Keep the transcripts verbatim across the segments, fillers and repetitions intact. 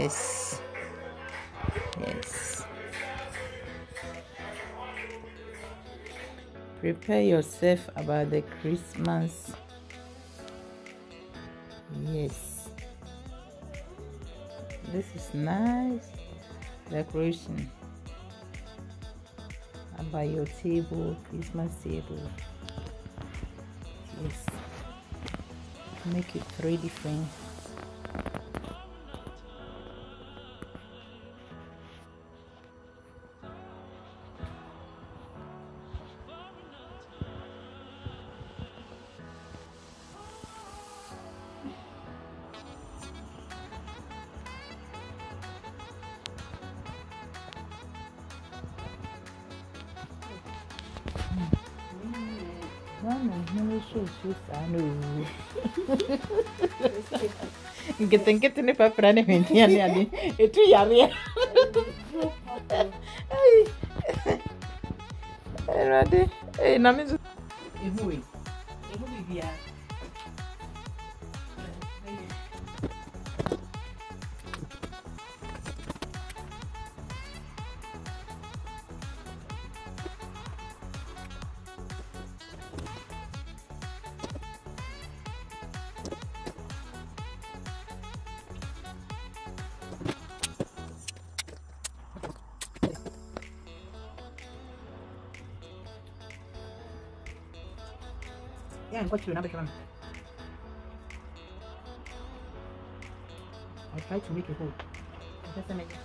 Yes. Yes. Prepare yourself about the Christmas. Yes. This is nice decoration about your table, Christmas table. Yes. Make it three different. No, no, no, show, show, I know. Get and get in the paper and a tree area. Ready? Hey, Nami. Yeah, what you number one? I'll try to make a hole. Just a minute.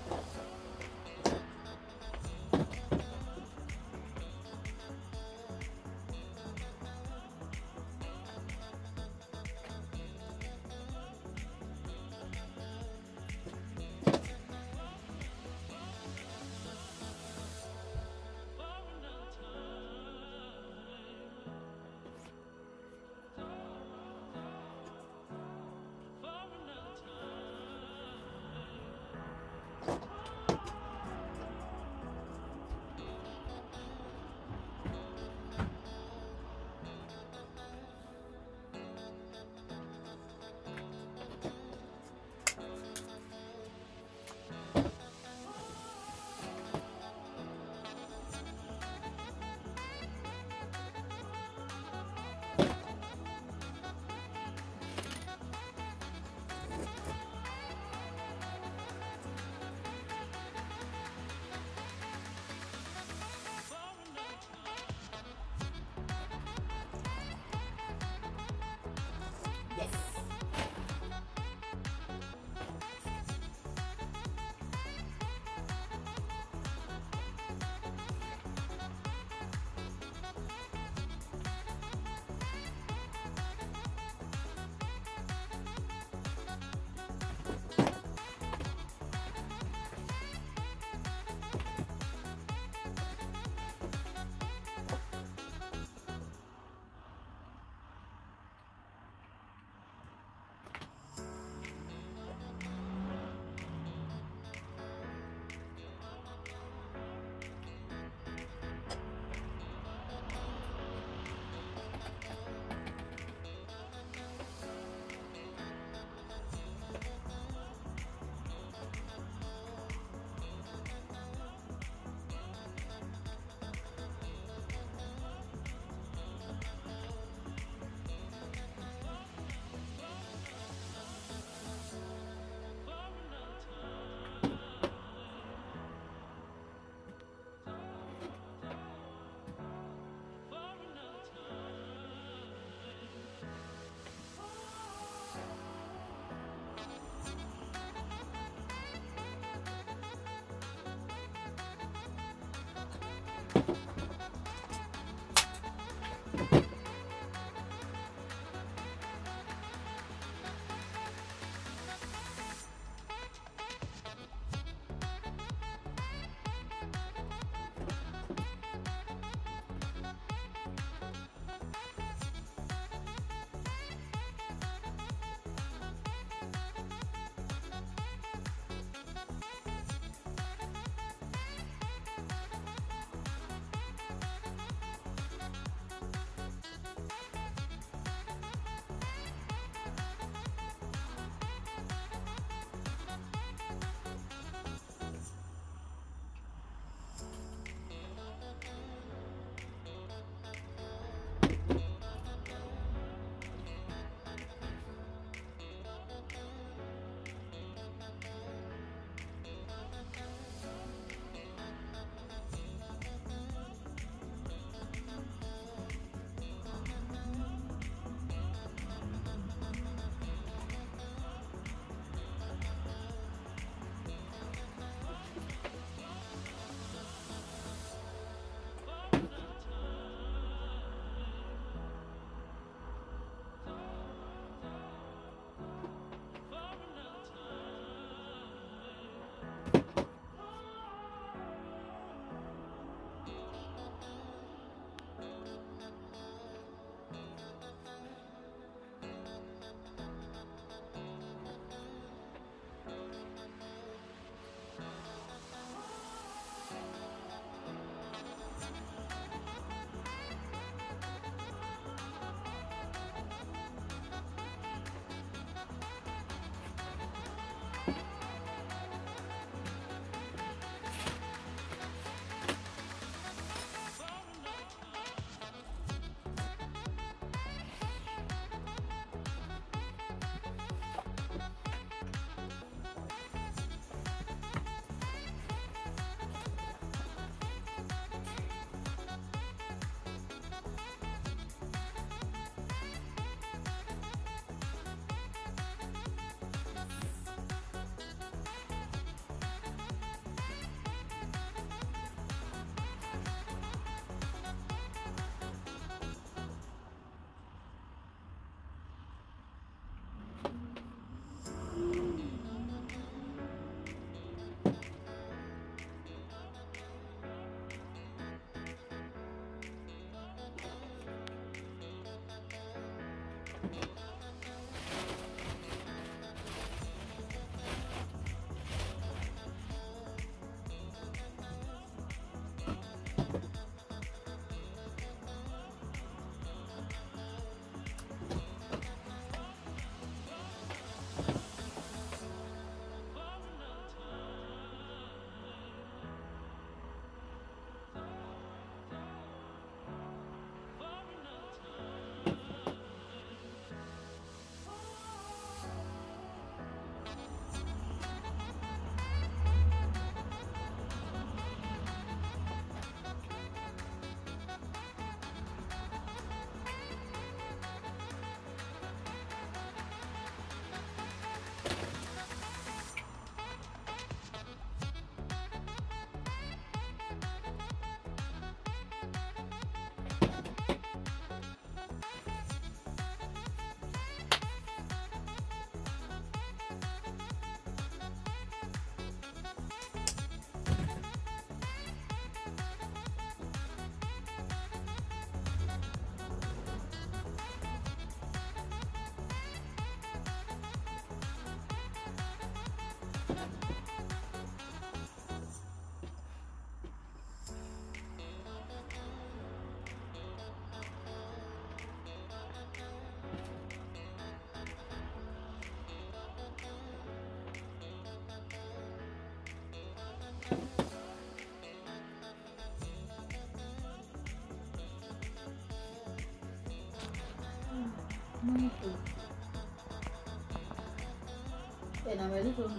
And I'm ready to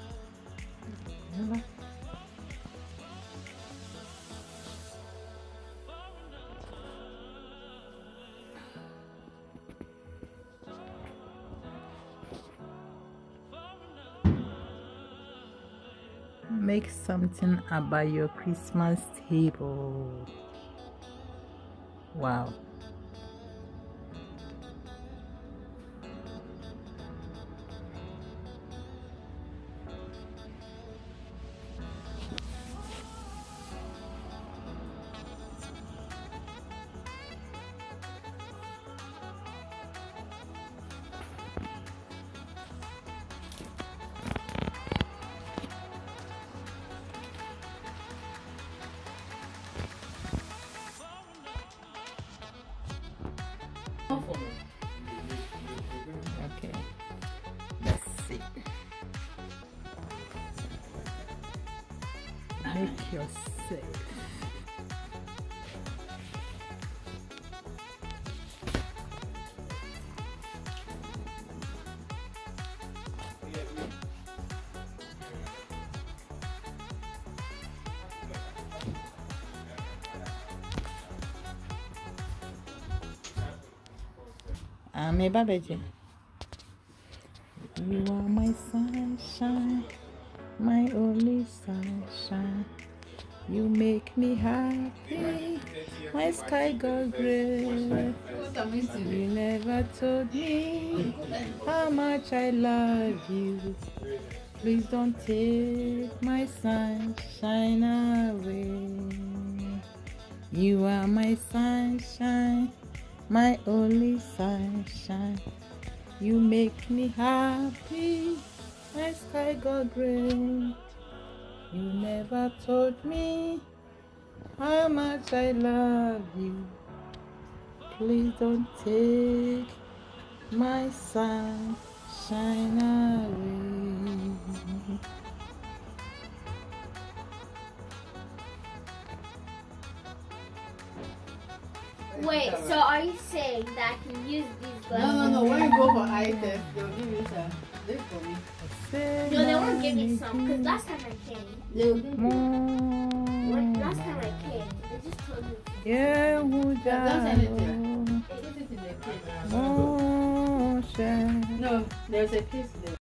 make something about your Christmas table. Wow. Okay, let's see. Make yourself. I'm a baby. You are my sunshine, my only sunshine. You make me happy. My sky got gray. You never told me how much I love you. Please don't take my sunshine away. You are my sunshine, my only sunshine. You make me happy. My sky got gray. You never told me how much I love you. Please don't take my sunshine away. Wait, so are you saying that I can use these glasses? No, no, no. When you go for eye test, they'll give you some. This for me. No, they won't give me some because last time I came, They'll give you. when, last time I came, they just told me. Yeah, who Don't send it to you. Put it in the case. died? No, there's a case there.